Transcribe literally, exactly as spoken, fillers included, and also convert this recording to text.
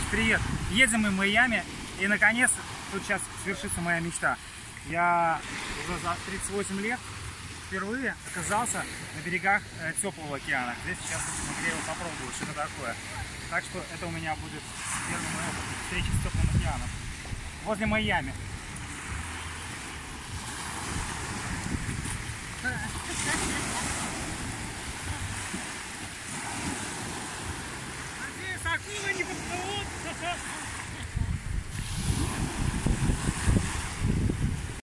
привет! Едем мы в Майами, и наконец тут сейчас свершится моя мечта. Я уже за тридцать восемь лет впервые оказался на берегах э, теплого океана. Здесь сейчас я его попробую, что это такое. Так что это у меня будет первый мой опыт встречи с теплым океаном. Возле Майами. Ha ha ha.